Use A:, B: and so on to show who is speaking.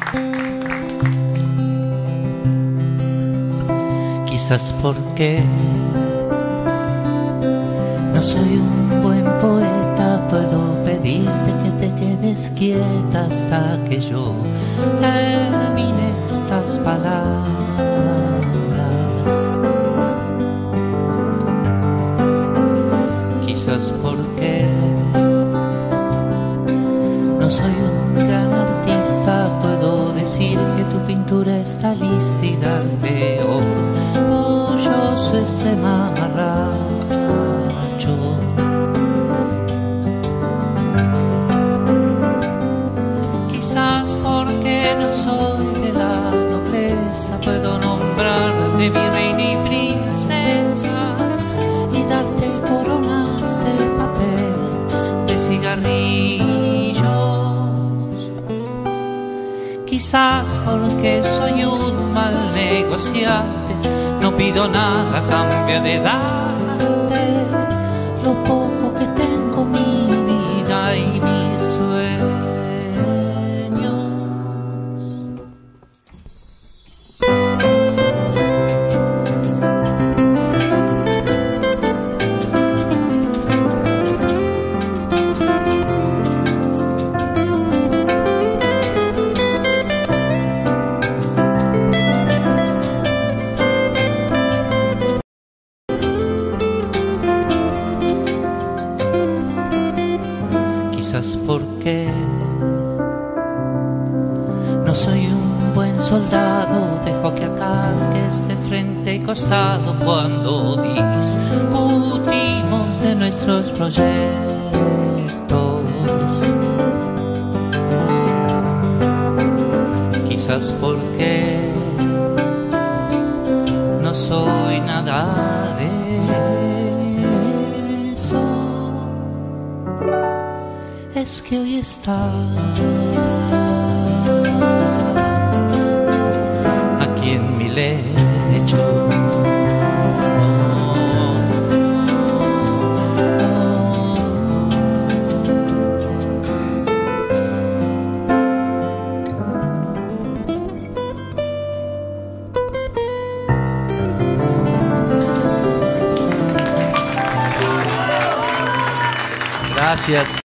A: Quizás porque no soy un buen poeta, puedo pedirte que te quedes quieta hasta que yo termine estas palabras. Quizás porque no soy un gran artista, puedo decir que tu pintura está lista y darte orgulloso este mamarracho. Quizás porque no soy de la nobleza, puedo nombrarte mi reina y princesa y darte coronas de papel, de cigarrillos. Quizás porque soy un mal negociante, no pido nada a cambio de darte lo poco que tengo, mi vida y mis sueños. Quizás porque no soy un buen soldado, dejo que ataques de frente y costado cuando discutimos de nuestros proyectos. Quizás porque no soy nada de eso, es que hoy estás aquí en mi lecho. Gracias.